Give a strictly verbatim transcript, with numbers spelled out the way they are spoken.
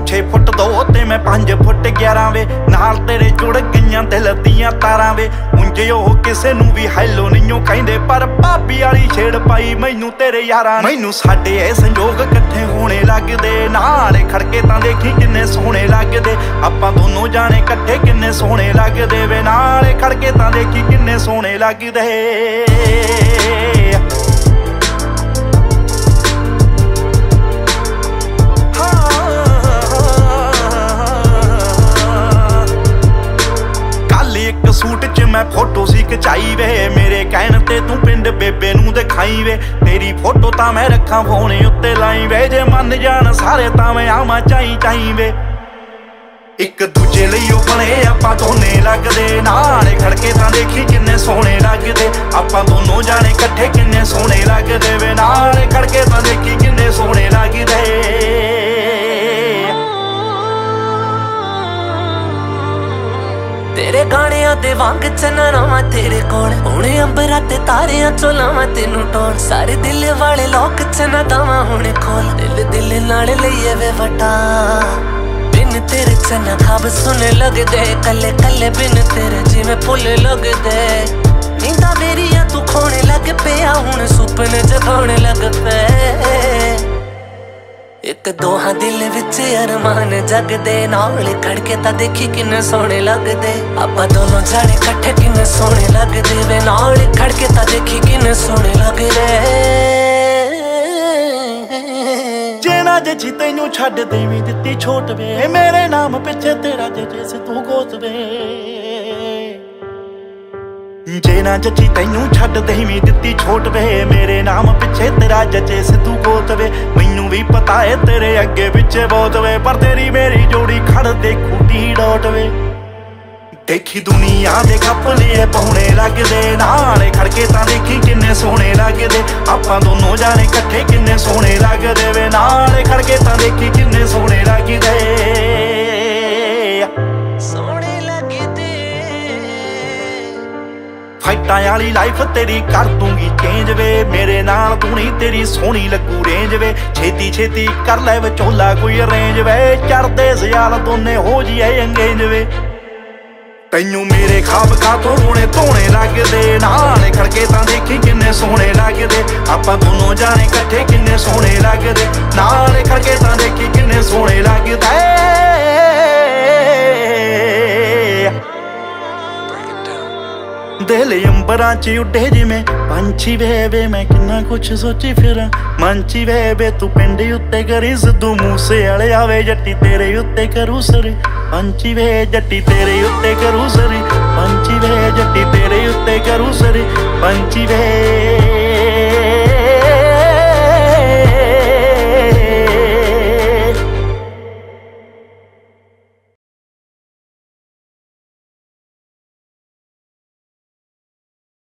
छे फुट दो ते मैं पांच फुट ग्यारह वे नाल तेरे जुड़ गईयां दिल दियां तारां वे उंजे ओह किसे नूं भी हैलो नहीं कहिंदे पर भाभी वाली छेड़ पाई मैनू तेरे यारां मैनू साडे ए संजोग इकट्ठे होने लगदे नाल खड़के तां देखी किन्ने सोहणे लगदे आपां दोनों जाने इकट्ठे किन्ने सोहणे लगदे वे नाल खड़के तां देखी किन्ने सोहणे लगदे। सूट च मैं फोटो सी खचाई वे मेरे कहण ते तू पिंड बेबे नूं दिखाई वे तेरी फोटो तां मैं रखा फोने उत्ते लाई वे जे मन जान सारे तां मैं आवां चाई चाई वे एक दूजे लई ओ बणे आपां दोने लगदे नाल खड़के तां देखी किन्ने सोहणे लगदे आपां दोनों जाने इकट्ठे किन्ने सोहणे लगदे वे नाल खड़के तां देखी किन्ने सोहणे लगदे। तेरे गाणियां दे वांग चना रावां तेरे कोल हुणे अंबरां ते तारियां चों लावां तेनू टोल सारे दिल वाले लोक चना दावां हुणे खोल दिल दिल नाल लईए वे वटा बिन तेरे चना खाब सुने लगदे कल्ले कल्ले बिन तेरे जिवें फुल लगदे नींदा मेरियां तू खोणे लग पिया हुण सुपने जगाउणे लग पे एक दोहां दिल विच अरमान जगदे नाल खड़के तां देखी किन्ने सोहणे लगदे आपां दोनों जाने इकट्ठे किन्ने सोहणे लगदे वे नाल खड़के तां देखी किन्ने सोहणे लगदे। जे ना जची तैनू छड्ड देवी दित्ती छोट वे मेरे नाम पिछे तेरा जे से तू गोत वे जे ना जची तैनू छड्ड देवी दित्ती छोट वे मेरे नाम पिछे तेरा जचे सिद्धू गोत वे मैनू भी पता है तेरे अगे पिछे बहुत वे पर तेरी मेरी जोड़ी खड़ दे खूटी डोट वे देखी दुनिया दे कपले पौने लगदे नाल खड़के तां देखी किन्ने सोहणे लगदे आपां दोनों जाने इकट्ठे किन्ने सोहणे लगदे वे नाल खड़के तां देखी किन्ने सोहणे लगदे सोहणे लगदे। फाइटां वाली लाइफ तेरी कर दूंगी चेंज वे मेरे नाल तू नहीं तेरी सोहनी लगू रेंज वे छेती छेती कर लै विचोला कोई अरेंज वे चढ़दे सियाल दोने हो जिए अंगेज वे तैनू मेरे खाब खातों रोने धोने लगदे नाल खड़के तां देखी किन्ने सोहणे लगदे आपां दोनों जाने इकट्ठे किन्ने सोहणे लगदे नाल खड़के तां देखी किन्ने सोहणे लगदे। दिल अंबरां च उड्डे जिवें पंछी वे वे मैं किन्ना कुछ सोची फिरां मंची वे वे तू पिंड उत्ते करी सिद्धू मूसे वाले आवे जट्टी तेरे उत्ते करू सरी पंछी वे जट्टी तेरे उत्ते करू सरी पंछी वे जट्टी तेरे उत्ते करू सरी पंछी वे